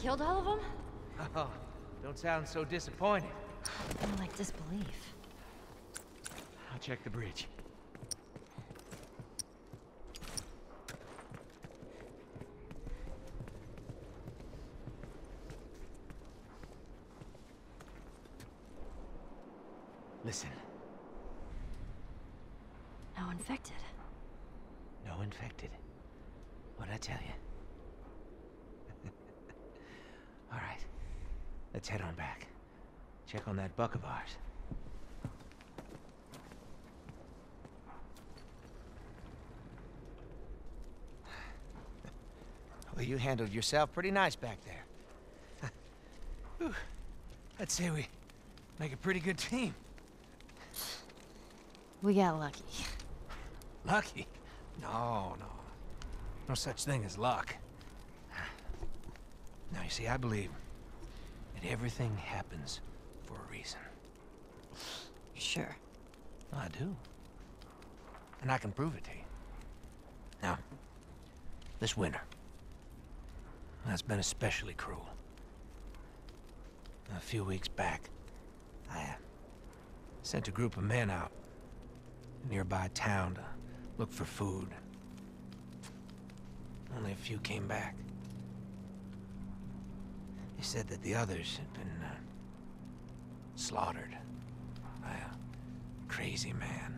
killed all of them? Oh, don't sound so disappointed. More like disbelief. I'll check the bridge. Listen. No infected. No infected. What'd I tell you? All right. Let's head on back. Check on that buck of ours. Well, you handled yourself pretty nice back there. Whew. I'd say we make a pretty good team. We got lucky. Lucky? No. No such thing as luck. Now, you see, I believe that everything happens for a reason. Sure. I do. And I can prove it to you. Now, this winter, that's been especially cruel. A few weeks back, I sent a group of men out to a nearby town to look for food. Only a few came back. They said that the others had been slaughtered by a crazy man.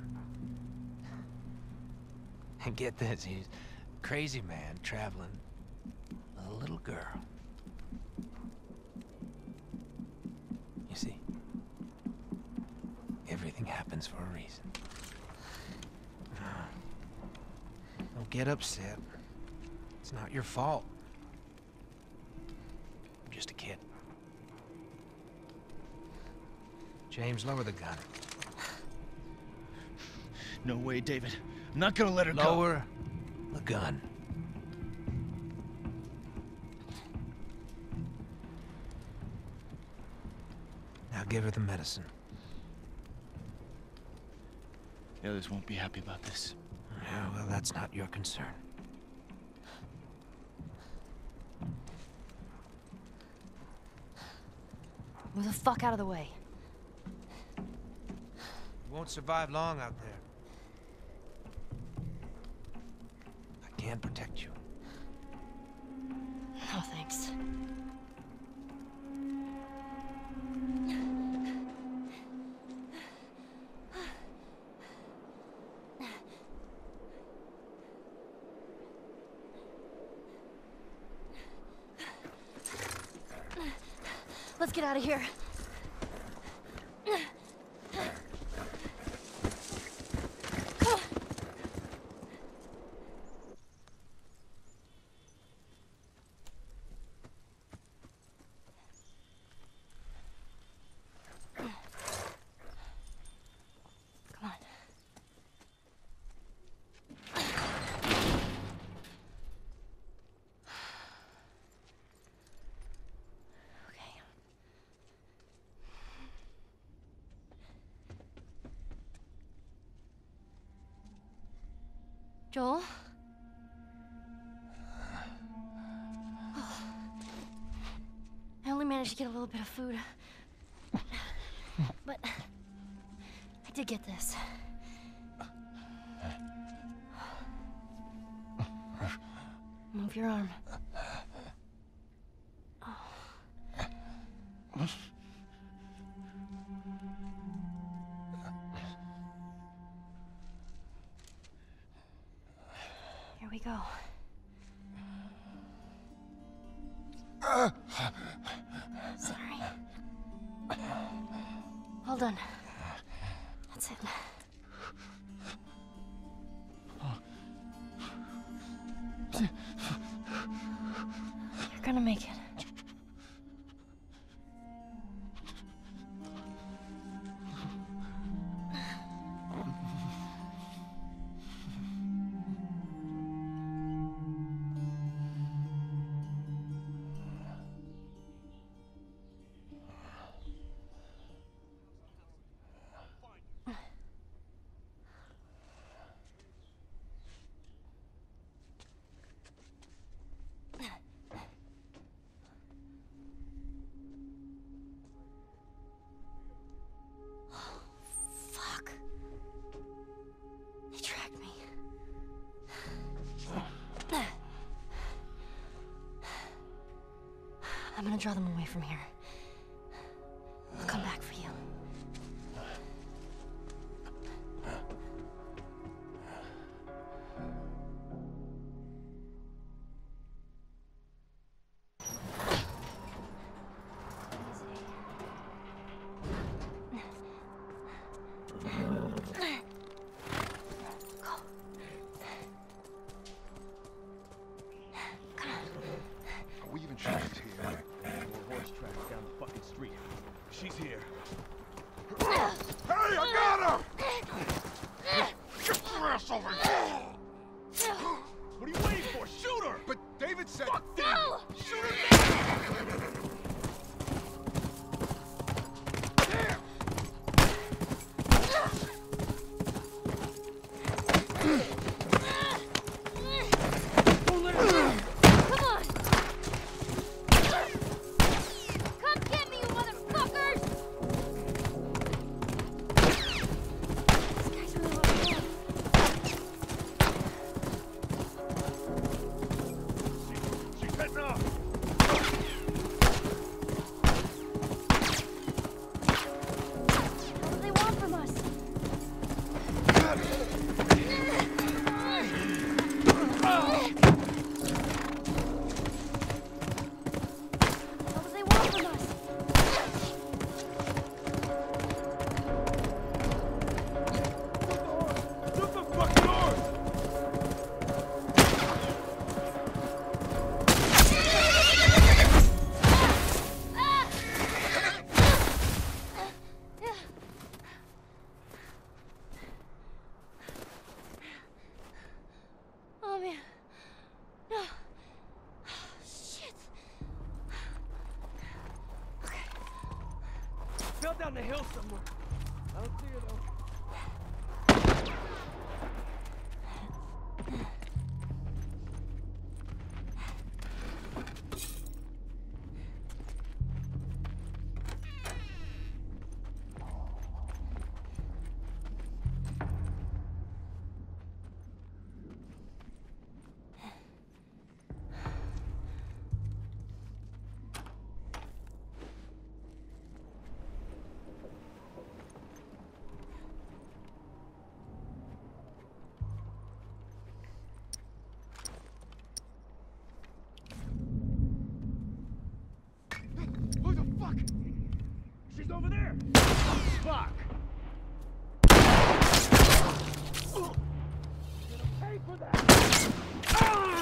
And get this, he's a crazy man traveling with a little girl. You see, everything happens for a reason. Don't get upset. It's not your fault. I'm just a kid. James, lower the gun. No way, David. I'm not gonna let her go. Lower the gun. Now give her the medicine. The others won't be happy about this. Yeah, well, that's not your concern. Move the fuck out of the way. You won't survive long out there. I can protect you. No thanks. Let's get out of here. Come on. Joel? Oh. I only managed to get a little bit of food. But I did get this. Move your arm. Oh. Here we go. Sorry. Hold on. That's it. You're gonna make it. want to draw them away from here. I'll come back for you. She's here. Hey, I got her! Get your ass over here! What are you waiting for? Shoot her! But David said... Fuck David! No! Shoot her now! Oh man. No. Shit. Okay. Fell down the hill somewhere. I don't see her though. Who the fuck? She's over there! Fuck! You're gonna pay for that! Ah!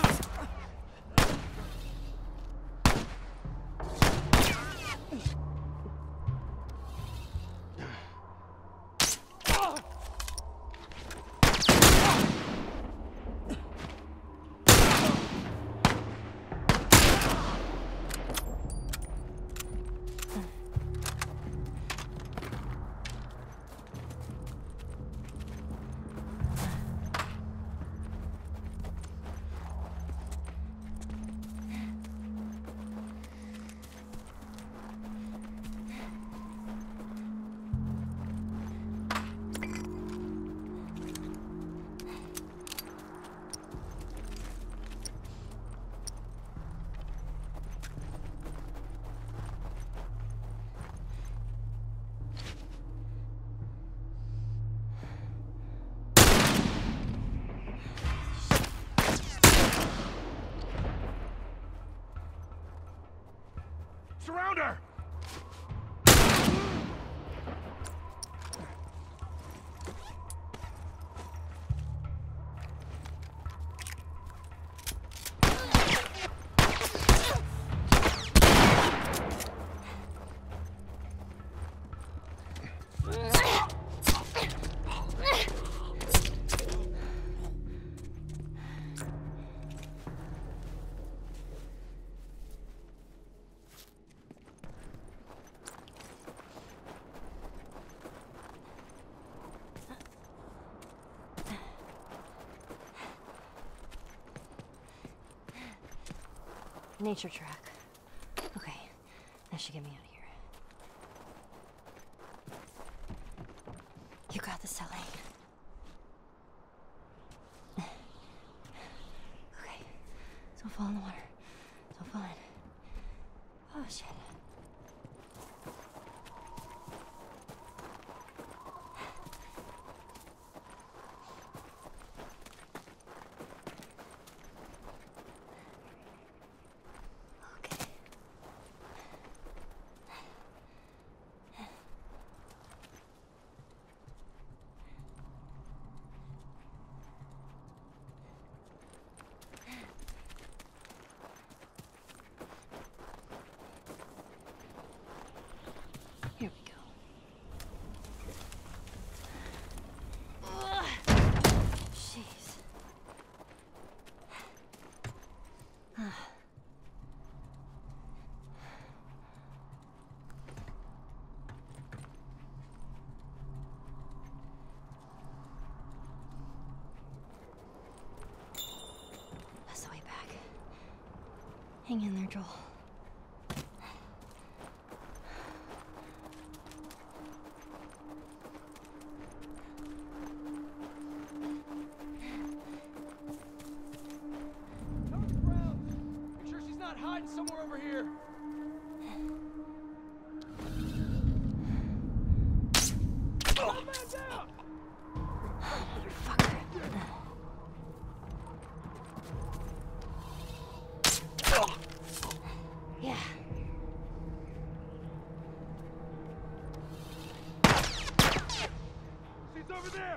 Surround her! Nature track. Okay, that should get me out of here. You got this, Ellie. Okay, don't fall in the water. Don't fall in. Oh, shit. Okay. Here we go. Ugh. Jeez. That's the way back. Hang in there, Joel. Cover ground. Make sure she's not hiding somewhere over here. Oh, man down! Fucker. Yeah. She's over there!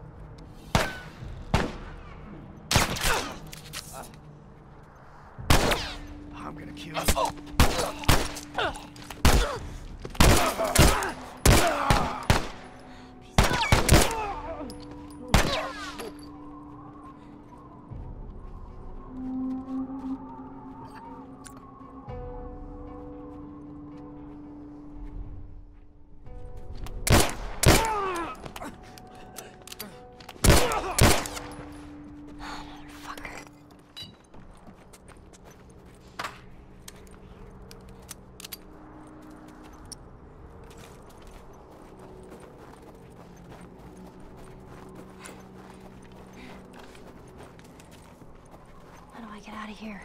I'm gonna kill you. Motherfucker. How do I get out of here?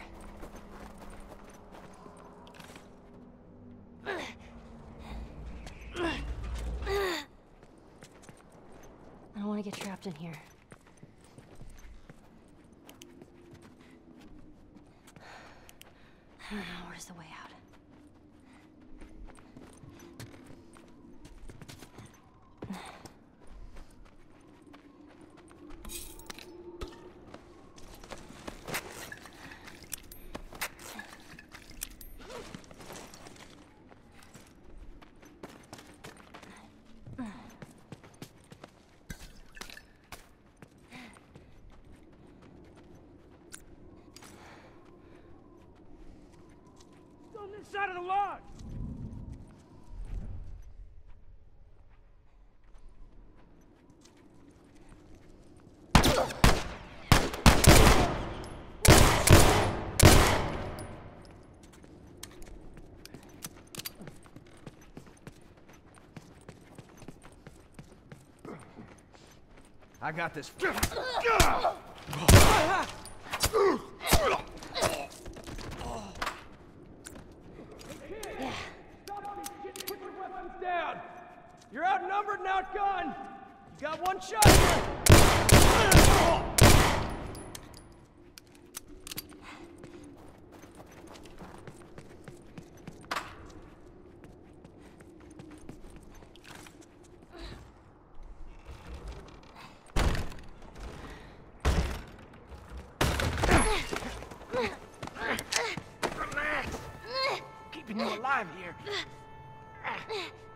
I don't want to get trapped in here. I don't know, where's the way out? It's on this side of the log! I got this. Put your weapons down! You're outnumbered and outgunned! You got one shot here! Relax. Keeping you alive here.